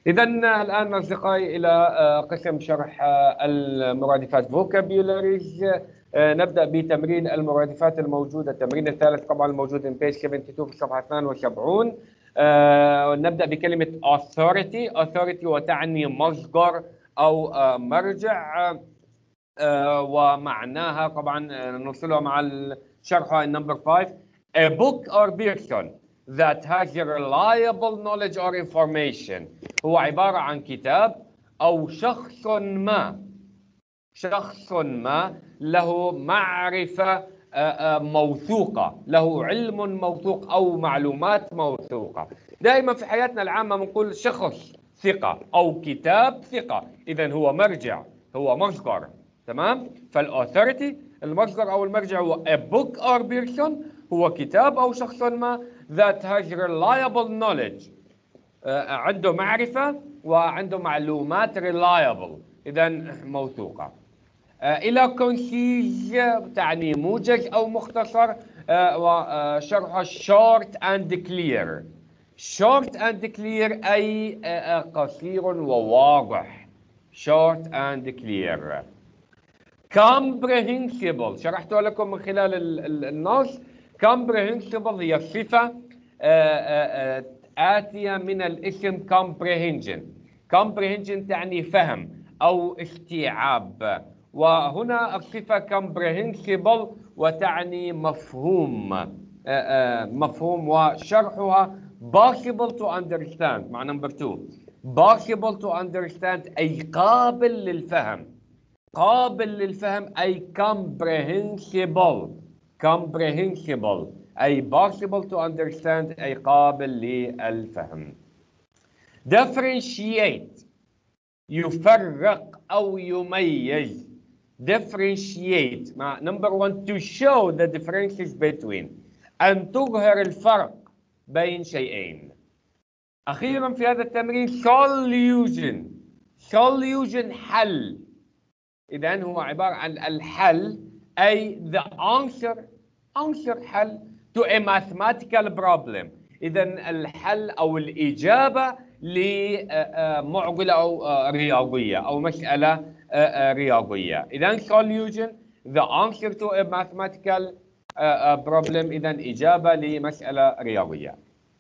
إذا الآن أصدقائي إلى قسم شرح المرادفات vocabularies. نبدأ بتمرين المرادفات الموجودة. التمرين الثالث طبعا الموجود in page 72 في صفحة 72. نبدأ بكلمة authority وتعني مصدر أو مرجع، ومعناها طبعا نوصلها مع الشرح number 5. A book or person that has a reliable knowledge or information هو عبارة عن كتاب أو شخص ما له معرفة موثوقة، له علم موثوق أو معلومات موثوقة. دائما في حياتنا العامة بنقول شخص ثقة أو كتاب ثقة، إذا هو مرجع، هو مصدر. تمام؟ فالأوثوريتي المصدر أو المرجع هو a book or person، هو كتاب أو شخص ما that has reliable knowledge، عنده معرفة وعنده معلومات reliable، إذا موثوقة. إلى كونسيز تعني موجز أو مختصر، وشرحها short and clear. short and clear أي قصير وواضح. short and clear. comprehensible شرحته لكم من خلال النص. comprehensible هي صفة آتية من الاسم comprehension. comprehension تعني فهم أو استيعاب، وهنا الصفة comprehensible وتعني مفهوم. مفهوم، وشرحها possible to understand مع number 2. possible to understand أي قابل للفهم. قابل للفهم أي comprehensible. comprehensible أي possible to understand أي قابل للفهم. differentiate يفرق أو يميز. differentiate مع number 1 to show the differences between، أن تظهر الفرق بين شيئين. أخيرا في هذا التمرين solution. solution حل، إذن هو عبارة عن الحل أي the answer حل to a mathematical problem، إذن الحل أو الإجابة لمعضلة أو رياضية أو مسألة رياضية. إذن solution the answer to a mathematical problem، إذن إجابة لمسألة رياضية.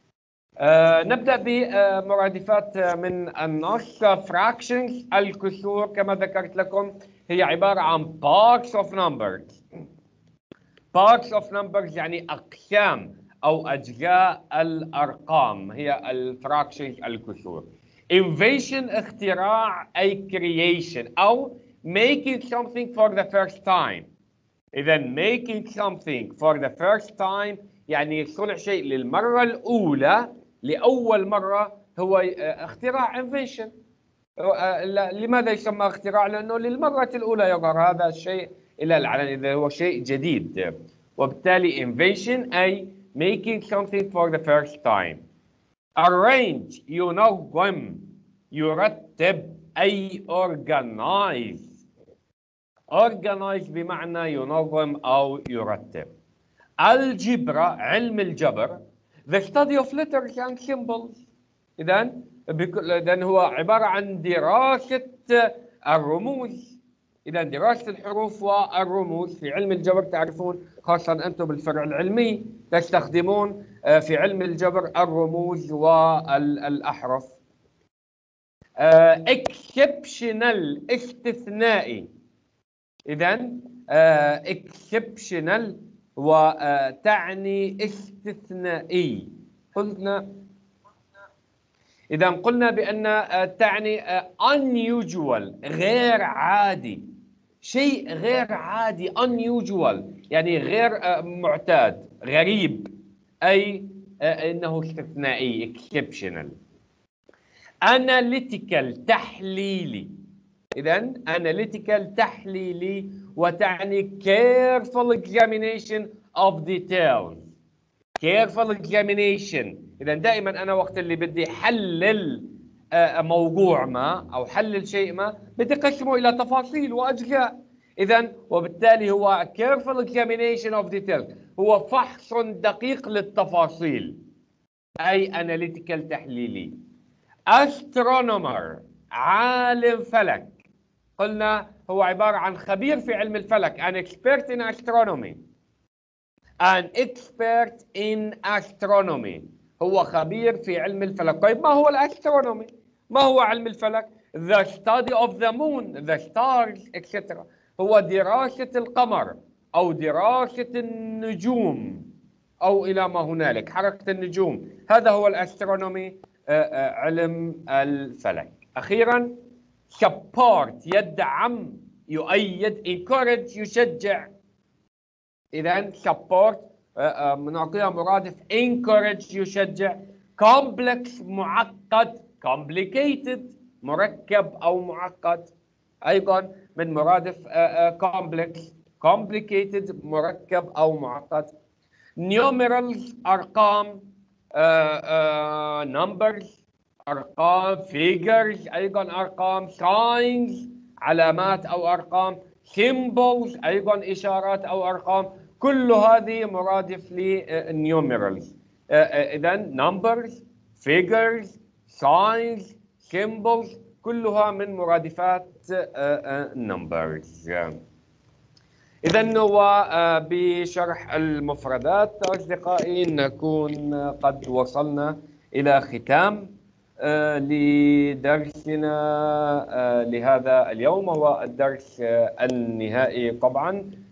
نبدأ بمرادفات من النص. fractions الكسور كما ذكرت لكم هي عبارة عن parts of numbers. parts of numbers يعني أقسام أو أجزاء الأرقام، هي الفراكشنز الكسور. invention اختراع أي creation أو making something for the first time. إذا making something for the first time يعني صنع شيء للمرة الأولى، لأول مرة، هو اختراع invention. لماذا يسمى اختراع؟ لأنه للمرة الأولى يظهر هذا الشيء إلى العلن، إذا هو شيء جديد، وبالتالي invention أي making something for the first time. arrange ينظم، يرتب أي organize. organize بمعنى ينظم أو يرتب. الجبر علم الجبر the study of letters and symbols. إذن هو عبارة عن دراسة الرموز. إذا دراسة الحروف والرموز في علم الجبر، تعرفون خاصة أنتم بالفرع العلمي تستخدمون في علم الجبر الرموز والأحرف. exceptional استثنائي. إذن exceptional وتعني استثنائي. قلنا بأن تعني unusual غير عادي، شيء غير عادي unusual يعني غير معتاد، غريب، أي إنه استثنائي exceptional. analytical تحليلي. إذن analytical تحليلي وتعني careful examination of details. careful examination. إذن دائما أنا وقت اللي بدي حلل موضوع ما أو حلل شيء ما بدي أقسمه إلى تفاصيل وأجزاء. إذن وبالتالي هو careful examination of details، هو فحص دقيق للتفاصيل، أي analytical تحليلي. astronomer عالم فلك، قلنا هو عبارة عن خبير في علم الفلك. an expert in astronomy. an expert in astronomy هو خبير في علم الفلك. طيب ما هو الاسترونومي؟ ما هو علم الفلك؟ the study of the moon, the stars, etc. هو دراسة القمر أو دراسة النجوم أو إلى ما هنالك، حركة النجوم. هذا هو الاسترونومي، علم الفلك. أخيرا support يدعم، يؤيد، encourage يشجع. إذا support بنعطيها مرادف encourage يشجع. complex معقد complicated مركب أو معقد، أيضا من مرادف complex complicated مركب أو معقد. numerals أرقام، numbers أرقام، figures أيضا أرقام، signs علامات أو أرقام، symbols أيضا إشارات أو أرقام. كل هذه مرادف للnumerals. إذا numbers figures signs symbols كلها من مرادفات numbers. إذا وبشرح المفردات أصدقائي نكون قد وصلنا إلى ختام لدرسنا لهذا اليوم، وهو الدرس النهائي طبعا